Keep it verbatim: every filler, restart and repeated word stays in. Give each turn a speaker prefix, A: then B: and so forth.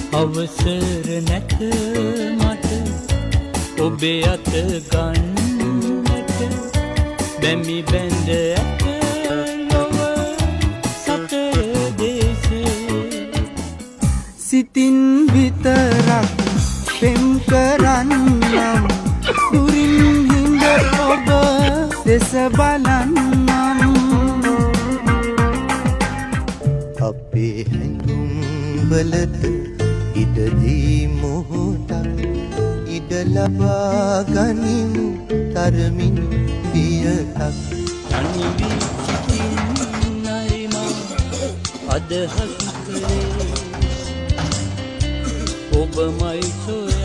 A: අවසර නැත මට ඔබේ අත ගන්නට බැමි බැඳ ඇත ලොව සතර දේශේ
B: සිතින් විතරක් පෙම් කරන්නම් දුරින් හිඳ ඔබ දෙස බලන්නම්
C: අපේ හැඟුම් වලට ඉඩදී මොහොතක් ඉඩ ලබා ගනිමු තරමින් පියතක්
A: තනි වී සිටින්නයි මා අදහස් කළේ ඔබමයි සොය